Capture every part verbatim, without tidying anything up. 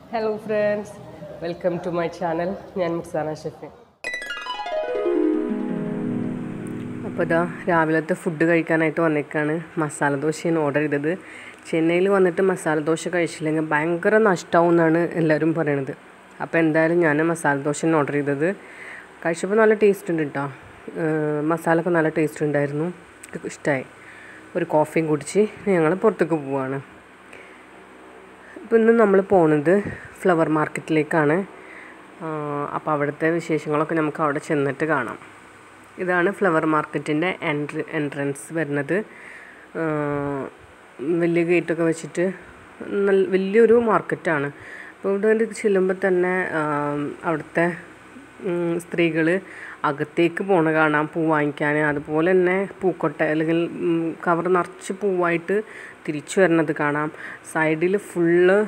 Hello friends, welcome to my channel. ഞാൻ മുക്സാന chef. അപ്പോൾ ഇതാ രാവിലത്തെ ഫുഡ് കഴിക്കാനായിട്ട് വന്നേക്കാണ്. മസാല ദോശയാണ് ഓർഡർ ചെയ്തത്. ചെന്നൈയിൽ വന്നിട്ട് മസാല ദോശ കഴിച്ചില്ലെങ്കിൽ ഭയങ്കര നഷ്ടമാവും എന്നാണ് എല്ലാവരും പറയണത്. അപ്പോൾ എന്തായാലും ഞാൻ മസാല ദോശയാണ് ഓർഡർ ചെയ്തത്. കഴിച്ചപ്പോൾ നല്ല ടേസ്റ്റ് ഉണ്ട് കേട്ടോ. മസാലയൊക്കെ നല്ല ടേസ്റ്റ് ഉണ്ടായിരുന്നു, ഇഷ്ടമായി. ഒരു കോഫിയും കുടിച്ച് ഞങ്ങൾ പുറത്തേക്ക് പോവുകയാണ്. ഇപ്പോൾ ഇന്ന് നമ്മൾ പോകുന്നത് ഫ്ലവർ മാർക്കറ്റിലേക്കാണ്. അപ്പോൾ അവിടുത്തെ വിശേഷങ്ങളൊക്കെ നമുക്ക് അവിടെ ചെന്നിട്ട് കാണാം. ഇതാണ് ഫ്ലവർ മാർക്കറ്റിൻ്റെ എൻട്രി എൻട്രൻസ് വരുന്നത്. വലിയ ഗേറ്റൊക്കെ വെച്ചിട്ട് നല്ല വലിയൊരു മാർക്കറ്റാണ്. അപ്പോൾ ഇവിടെ ചെല്ലുമ്പോൾ തന്നെ അവിടുത്തെ സ്ത്രീകൾ അകത്തേക്ക് പോണ കാണാം, പൂ വാങ്ങിക്കാൻ. അതുപോലെ തന്നെ പൂക്കൊട്ട അല്ലെങ്കിൽ കവർ നിറച്ച് പൂവായിട്ട് തിരിച്ചു വരുന്നത് കാണാം. സൈഡിൽ ഫുള്ള്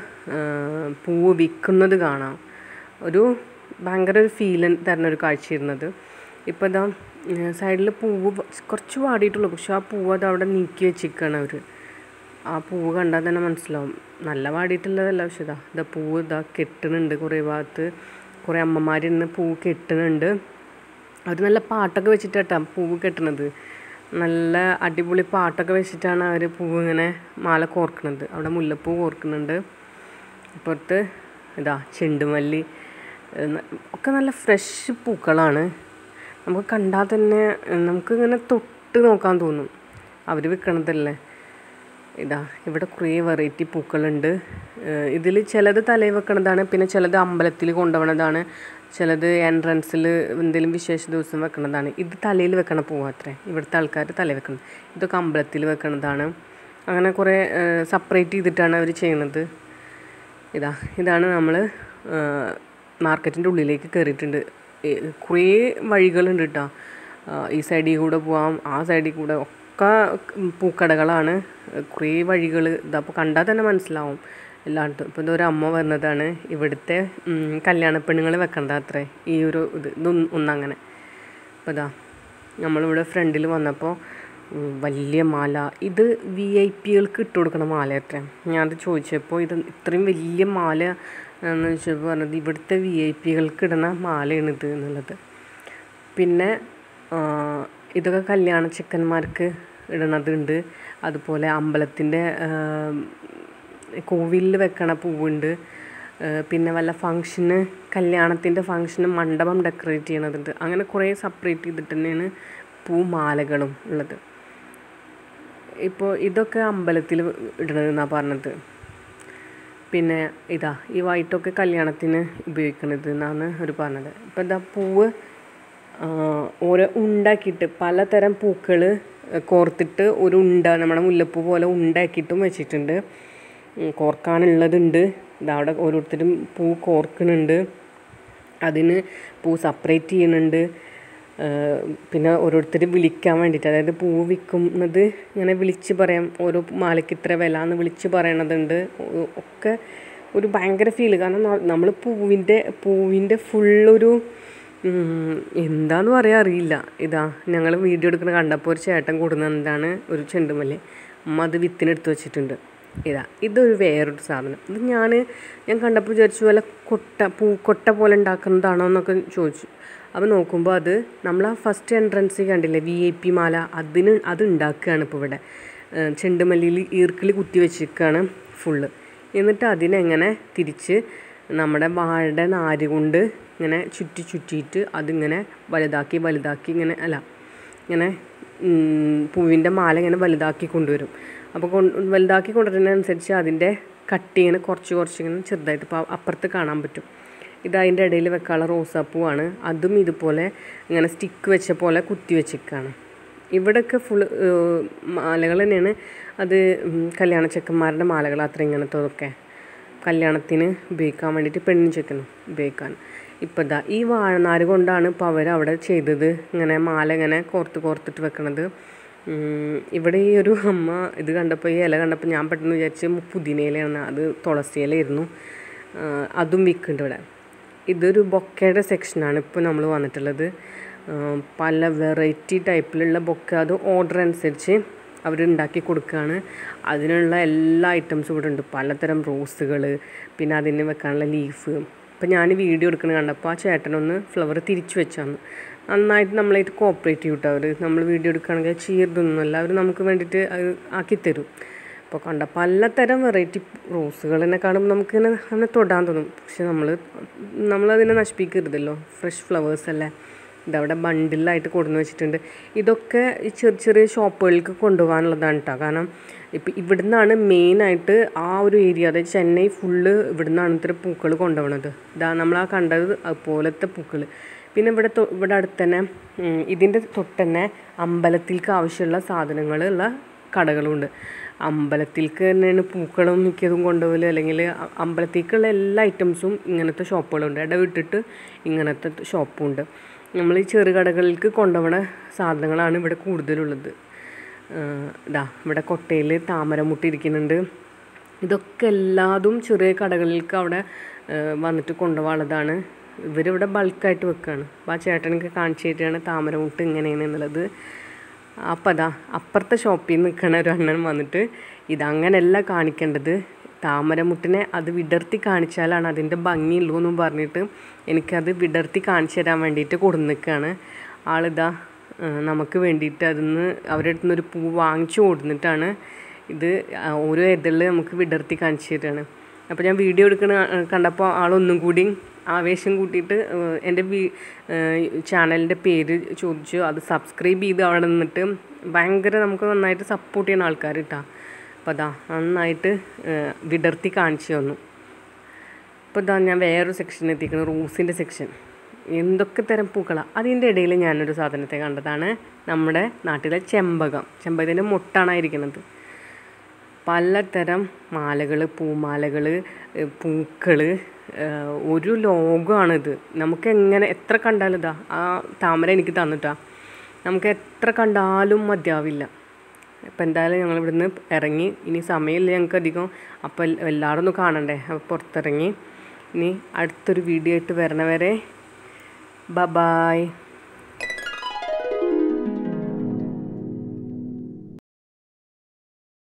പൂവ് വിൽക്കുന്നത് കാണാം. ഒരു ഭയങ്കര ഒരു ഫീൽ തരുന്നൊരു കാഴ്ചയിരുന്നത്. ഇപ്പോൾ ഇതാ സൈഡിൽ പൂവ് കുറച്ച് വാടിയിട്ടുള്ളൂ, പക്ഷെ ആ പൂവ് അത് അവിടെ നീക്കി വെച്ചിരിക്കുകയാണ് അവർ. ആ പൂവ് കണ്ടാൽ തന്നെ മനസ്സിലാവും നല്ല വാടിയിട്ടുള്ളതല്ല. പക്ഷെ ഇതാ ഇതാ പൂവ് ഇതാ കെട്ടുന്നുണ്ട്. കുറേ ഭാഗത്ത് കുറേ അമ്മമാരിന്ന് പൂവ് കെട്ടുന്നുണ്ട്. അവർ നല്ല പാട്ടൊക്കെ വെച്ചിട്ടാണ് പൂവ് കെട്ടണത്. നല്ല അടിപൊളി പാട്ടൊക്കെ വെച്ചിട്ടാണ് അവർ പൂവ് ഇങ്ങനെ മാല കോർക്കുന്നത്. അവിടെ മുല്ലപ്പൂ കോർക്കുന്നുണ്ട്. ഇപ്പുറത്ത് ഇതാ ചെണ്ടുമല്ലി ഒക്കെ നല്ല ഫ്രഷ് പൂക്കളാണ്. നമുക്ക് കണ്ടാൽ തന്നെ നമുക്കിങ്ങനെ തൊട്ട് നോക്കാൻ തോന്നും. അവർ വിൽക്കണതല്ലേ. ഇതാ ഇവിടെ കുറേ വെറൈറ്റി പൂക്കളുണ്ട്. ഇതിൽ ചിലത് തലയിൽ വെക്കണതാണ്, പിന്നെ ചിലത് അമ്പലത്തിൽ കൊണ്ടുപോകണതാണ്, ചിലത് എൻട്രൻസിൽ എന്തെങ്കിലും വിശേഷ ദിവസം വെക്കണതാണ്. ഇത് തലയിൽ വെക്കണ പൂവാത്രേ ഇവിടുത്തെ ആൾക്കാർ തലയിൽ വെക്കുന്നത്. ഇതൊക്കെ അമ്പലത്തിൽ വെക്കണതാണ്. അങ്ങനെ കുറേ സെപ്പറേറ്റ് ചെയ്തിട്ടാണ് അവർ ചെയ്യുന്നത്. ഇതാ ഇതാണ് നമ്മൾ മാർക്കറ്റിൻ്റെ ഉള്ളിലേക്ക് കയറിയിട്ടുണ്ട്. കുറേ വഴികളുണ്ട് കേട്ടോ. ഈ സൈഡിൽ കൂടെ പോവാം, ആ സൈഡിൽ കൂടെ ഒക്കെ പൂക്കടകളാണ്. കുറേ വഴികൾ ഇതപ്പോൾ കണ്ടാൽ തന്നെ മനസ്സിലാവും എല്ലായിടത്തും. ഇപ്പോൾ ഇതൊരു അമ്മ വരുന്നതാണ്. ഇവിടുത്തെ കല്യാണ പെണ്ണുങ്ങൾ വെക്കണ്ട അത്രേ ഈ ഒരു ഇത് ഇതൊന്നും ഒന്നങ്ങനെ. അപ്പോൾ ഇതാ നമ്മളിവിടെ ഫ്രണ്ടിൽ വന്നപ്പോൾ വലിയ മാല, ഇത് വി ഐ പികൾക്ക് ഇട്ട് കൊടുക്കണ മാല അത്രേ. ഞാനത് ചോദിച്ചപ്പോൾ ഇത് ഇത്രയും വലിയ മാല എന്ന് ചോദിച്ചപ്പോൾ പറഞ്ഞത് ഇവിടുത്തെ വി ഐ പികൾക്ക് ഇടുന്ന മാലയാണിത് എന്നുള്ളത്. പിന്നെ ഇതൊക്കെ കല്യാണ ചെക്കന്മാർക്ക് ഇടണതുണ്ട്. അതുപോലെ അമ്പലത്തിൻ്റെ കോവിലിൽ വെക്കണ പൂവുണ്ട്. പിന്നെ വല്ല ഫങ്ഷന് കല്യാണത്തിൻ്റെ ഫങ്ഷന് മണ്ഡപം ഡെക്കറേറ്റ് ചെയ്യണതുണ്ട്. അങ്ങനെ കുറേ സെപ്പറേറ്റ് ചെയ്തിട്ട് തന്നെയാണ് പൂമാലകളും ഉള്ളത്. ഇപ്പോൾ ഇതൊക്കെ അമ്പലത്തിൽ ഇടണതെന്നാണ് പറഞ്ഞത്. പിന്നെ ഇതാ ഈ വൈറ്റൊക്കെ കല്യാണത്തിന് ഉപയോഗിക്കണത് എന്നാണ് അവർ പറഞ്ഞത്. ഇപ്പോൾ ഇതാ പൂവ് ഓരോ ഉണ്ടാക്കിയിട്ട് പലതരം പൂക്കൾ കോർത്തിട്ട് ഒരു ഉണ്ട, നമ്മുടെ മുല്ലപ്പൂ പോലെ ഉണ്ടാക്കിയിട്ടും വെച്ചിട്ടുണ്ട്. കോർക്കാനുള്ളതുണ്ട്. ഇതവിടെ ഓരോരുത്തരും പൂ കോർക്കുന്നുണ്ട്. അതിന് പൂ സെപ്പറേറ്റ് ചെയ്യുന്നുണ്ട്. പിന്നെ ഓരോരുത്തർ വിളിക്കാൻ വേണ്ടിയിട്ട്, അതായത് പൂവ് വിൽക്കുന്നത് ഇങ്ങനെ വിളിച്ച് പറയാം, ഓരോ മാലയ്ക്ക് ഇത്ര വില എന്ന് വിളിച്ച് പറയണതുണ്ട്. ഒക്കെ ഒരു ഭയങ്കര ഫീല്. കാരണം നമ്മൾ പൂവിൻ്റെ പൂവിൻ്റെ ഫുള്ളൊരു എന്താന്ന് പറയാൻ അറിയില്ല. ഇതാ ഞങ്ങൾ വീഡിയോ എടുക്കുന്ന കണ്ടപ്പോൾ ഒരു ചേട്ടൻ കൊടുക്കുന്ന എന്താണ് ഒരു ചെണ്ടുമല്ലി അമ്മ അത് വിത്തിനെടുത്ത് വെച്ചിട്ടുണ്ട്. ഇതാ ഇതൊരു വേറൊരു സാധനം. ഇത് ഞാൻ ഞാൻ കണ്ടപ്പോൾ വിചാരിച്ചു വല്ല കൊട്ട പൂക്കൊട്ട പോലെ ഉണ്ടാക്കുന്നതാണോ എന്നൊക്കെ ചോദിച്ചു. അപ്പോൾ നോക്കുമ്പോൾ അത് നമ്മൾ ആ ഫസ്റ്റ് എൻട്രൻസിൽ കണ്ടില്ലേ വി ഐ പി മാല, അതിന് അത് ഉണ്ടാക്കുകയാണ് ഇപ്പോൾ ഇവിടെ. ചെണ്ടുമല്ലിയിൽ ഈർക്കിളി കുത്തി വെച്ചിരിക്കുകയാണ് ഫുള്ള്. എന്നിട്ട് അതിനെങ്ങനെ തിരിച്ച് നമ്മുടെ വാഴയുടെ നാര് കൊണ്ട് ഇങ്ങനെ ചുറ്റി ചുറ്റിയിട്ട് അതിങ്ങനെ വലുതാക്കി വലുതാക്കി ഇങ്ങനെ അല്ല ഇങ്ങനെ പൂവിൻ്റെ മാല ഇങ്ങനെ വലുതാക്കി കൊണ്ടുവരും. അപ്പോൾ കൊണ്ട് വലുതാക്കി കൊണ്ടുവരുന്നതിനനുസരിച്ച് അതിൻ്റെ കട്ടി ഇങ്ങനെ കുറച്ച് കുറച്ച് ഇങ്ങനെ ചെറുതായിട്ട് ഇപ്പോൾ അപ്പുറത്ത് കാണാൻ പറ്റും. ഇത് അതിൻ്റെ ഇടയിൽ വെക്കാനുള്ള റോസാപ്പൂവാണ്. അതും ഇതുപോലെ ഇങ്ങനെ സ്റ്റിക്ക് വെച്ച പോലെ കുത്തി വെച്ചിരിക്കുകയാണ്. ഇവിടെയൊക്കെ ഫുൾ മാലകൾ തന്നെയാണ്. അത് കല്യാണ ചെക്കന്മാരുടെ മാലകൾ അത്ര ഇങ്ങനത്തതൊക്കെ കല്യാണത്തിന് ഉപയോഗിക്കാൻ വേണ്ടിയിട്ട് പെണ്ണിന് ചെക്കനും ഉപയോഗിക്കാൻ. ഇപ്പോൾ ഇതാ ഈ വാഴനാര് കൊണ്ടാണ് ഇപ്പോൾ അവർ അവിടെ ചെയ്തത്. ഇങ്ങനെ മാല ഇങ്ങനെ കോർത്ത് കോർത്തിട്ട് വെക്കണത്. ഇവിടെ ഈ ഒരു അമ്മ ഇത് കണ്ടപ്പോൾ, ഈ ഇല കണ്ടപ്പോൾ ഞാൻ പെട്ടെന്ന് വിചാരിച്ച് പുതിന ഇലയാണ്. അത് തുളസി ഇലയായിരുന്നു. അതും വിൽക്കുന്നുണ്ട് ഇവിടെ. ഇതൊരു ബൊക്കയുടെ സെക്ഷനാണ് ഇപ്പോൾ നമ്മൾ വന്നിട്ടുള്ളത്. പല വെറൈറ്റി ടൈപ്പിലുള്ള ബൊക്ക, അത് ഓർഡർ അനുസരിച്ച് അവരുണ്ടാക്കി കൊടുക്കുകയാണ്. അതിനുള്ള എല്ലാ ഐറ്റംസും ഇവിടെ ഉണ്ട്. പലതരം റോസുകൾ, പിന്നെ അതിന് വെക്കാനുള്ള ലീഫ്. അപ്പോൾ ഞാൻ വീഡിയോ എടുക്കുന്നത് കണ്ടപ്പോൾ ആ ചേട്ടനൊന്ന് ഫ്ലവർ തിരിച്ചു വെച്ചാണ്. നന്നായിട്ട് നമ്മളായിട്ട് കോപ്പറേറ്റ് ചെയ്യും കേട്ടോ അവർ. നമ്മൾ വീഡിയോ എടുക്കുകയാണെങ്കിൽ ചീർതൊന്നുമല്ല, അവർ നമുക്ക് വേണ്ടിയിട്ട് അത് ആക്കിത്തരും. അപ്പോൾ കണ്ട പലതരം വെറൈറ്റി റോസുകളെന്നെ കാണുമ്പോൾ നമുക്കിങ്ങനെ അങ്ങനെ തൊടാൻ തോന്നും. പക്ഷെ നമ്മൾ നമ്മളതിനെ നശിപ്പിക്കരുതല്ലോ, ഫ്രഷ് ഫ്ലവേഴ്സ് അല്ലേ. ഇതവിടെ ബണ്ടിലായിട്ട് കൊടുന്ന് വെച്ചിട്ടുണ്ട്. ഇതൊക്കെ ഈ ചെറിയ ചെറിയ ഷോപ്പുകളിലേക്ക് കൊണ്ടുപോകാനുള്ളതാണ് കേട്ടോ. കാരണം ഇപ്പം ഇവിടെ നിന്നാണ് മെയിനായിട്ട് ആ ഒരു ഏരിയ, അതായത് ചെന്നൈ ഫുള്ള് ഇവിടെ നിന്നാണ് ഇത്തരം പൂക്കൾ കൊണ്ടുപോകണത്. ഇതാ നമ്മളാ കണ്ടത് അതുപോലത്തെ പൂക്കൾ. പിന്നെ ഇവിടെ ഇവിടെ അടുത്ത് തന്നെ ഇതിൻ്റെ തൊട്ട് തന്നെ അമ്പലത്തിലേക്ക് ആവശ്യമുള്ള സാധനങ്ങളുള്ള കടകളുണ്ട്. അമ്പലത്തിലേക്ക് തന്നെയാണ് പൂക്കളും മിക്കതും കൊണ്ടുപോകല്. അല്ലെങ്കിൽ അമ്പലത്തേക്കുള്ള എല്ലാ ഐറ്റംസും ഇങ്ങനത്തെ ഷോപ്പുകളുണ്ട്. ഇടവിട്ടിട്ട് ഇങ്ങനത്തെ ഷോപ്പും ഉണ്ട്. നമ്മൾ ഈ ചെറുകടകളിലേക്ക് കൊണ്ടുപോകുന്ന സാധനങ്ങളാണ് ഇവിടെ കൂടുതലുള്ളത്. ഇതാ ഇവിടെ കൊട്ടയിൽ താമരമുട്ട് ഇരിക്കുന്നുണ്ട്. ഇതൊക്കെ എല്ലാതും ചെറിയ കടകളിലേക്ക് അവിടെ വന്നിട്ട് കൊണ്ടുപോകാനുള്ളതാണ്. ഇവരിവിടെ ബൾക്കായിട്ട് വെക്കുകയാണ്. അപ്പോൾ ആ ചേട്ടനൊക്കെ കാണിച്ചു തരികയാണ് താമരമുട്ട് ഇങ്ങനെയാണ് എന്നുള്ളത്. അപ്പം അതാ അപ്പുറത്തെ ഷോപ്പിൽ നിന്ന് നിൽക്കണ ഒരു അണ്ണൻ വന്നിട്ട് ഇതങ്ങനെയല്ല കാണിക്കേണ്ടത്, താമരമുട്ടിനെ അത് വിടർത്തി കാണിച്ചാലാണ് അതിൻ്റെ ഭംഗിയുള്ളൂ എന്നും പറഞ്ഞിട്ട് എനിക്കത് വിടർത്തി കാണിച്ചു തരാൻ വേണ്ടിയിട്ട് കൊടുന്ന് നിൽക്കുകയാണ്. ആളിതാ നമുക്ക് വേണ്ടിയിട്ട് അതിന്ന് അവരുടെ അടുത്ത് നിന്നൊരു പൂ വാങ്ങിച്ചു കൊടുത്തിട്ടാണ് ഇത് ഓരോ ഇതളിൽ നമുക്ക് വിടർത്തി കാണിച്ചു തരാണ്. അപ്പോൾ ഞാൻ വീഡിയോ എടുക്കണ കണ്ടപ്പോൾ ആളൊന്നും കൂടി ആവേശം കൂട്ടിയിട്ട് എൻ്റെ വീ ചാനലിൻ്റെ പേര് ചോദിച്ചു. അത് സബ്സ്ക്രൈബ് ചെയ്ത് അവിടെ നിന്നിട്ട് ഭയങ്കര നമുക്ക് നന്നായിട്ട് സപ്പോർട്ട് ചെയ്യുന്ന ആൾക്കാർ കിട്ടാം. അപ്പോൾ അതാ നന്നായിട്ട് വിടർത്തി കാണിച്ചു തന്നു. അപ്പോൾ ഇതാ ഞാൻ വേറൊരു സെക്ഷൻ എത്തിക്കണം, റോസിൻ്റെ സെക്ഷൻ. എന്തൊക്കെ തരം പൂക്കളാണ്. അതിൻ്റെ ഇടയിൽ ഞാനൊരു സാധനത്തെ കണ്ടതാണ്, നമ്മുടെ നാട്ടിലെ ചെമ്പകം. ചെമ്പകത്തിൻ്റെ മുട്ടാണ് ഇരിക്കുന്നത്. പലതരം മാലകൾ, പൂമാലകൾ, പൂക്കൾ, ഒരു ലോകമാണിത്. നമുക്ക് എങ്ങനെ എത്ര കണ്ടാലും ഇതാ ആ താമര എനിക്ക് തന്നിട്ടാ, നമുക്ക് എത്ര കണ്ടാലും മതിയാവില്ല. അപ്പം എന്തായാലും ഞങ്ങൾ ഇവിടുന്ന് ഇറങ്ങി. ഇനി സമയമില്ല ഞങ്ങൾക്ക് അധികം. അപ്പോൾ എല്ലാവരും ഒന്ന് കാണണ്ടേ. അപ്പോൾ പുറത്തിറങ്ങി. ഇനി അടുത്തൊരു വീഡിയോ ആയിട്ട് വരണവരെ ബ ബായ്.